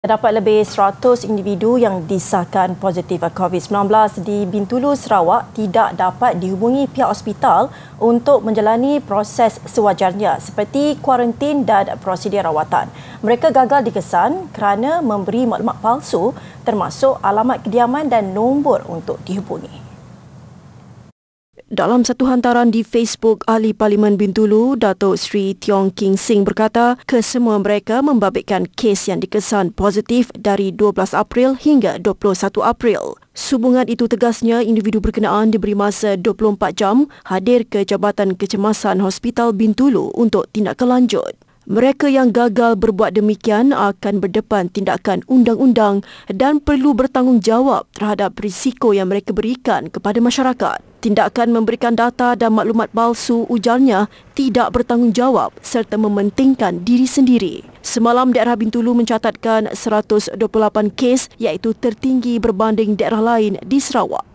Terdapat lebih 100 individu yang disahkan positif COVID-19 di Bintulu Sarawak tidak dapat dihubungi pihak hospital untuk menjalani proses sewajarnya seperti kuarantin dan prosedur rawatan. Mereka gagal dikesan kerana memberi maklumat palsu termasuk alamat kediaman dan nombor untuk dihubungi. Dalam satu hantaran di Facebook, Ahli Parlimen Bintulu, Datuk Seri Tiong King Sing berkata, kesemua mereka membabitkan kes yang dikesan positif dari 12 April hingga 21 April. Sehubungan itu tegasnya, individu berkenaan diberi masa 24 jam hadir ke Jabatan Kecemasan Hospital Bintulu untuk tindakan lanjut. Mereka yang gagal berbuat demikian akan berdepan tindakan undang-undang dan perlu bertanggungjawab terhadap risiko yang mereka berikan kepada masyarakat. Tindakan memberikan data dan maklumat palsu, ujarnya, tidak bertanggungjawab serta mementingkan diri sendiri. Semalam daerah Bintulu mencatatkan 128 kes iaitu tertinggi berbanding daerah lain di Sarawak.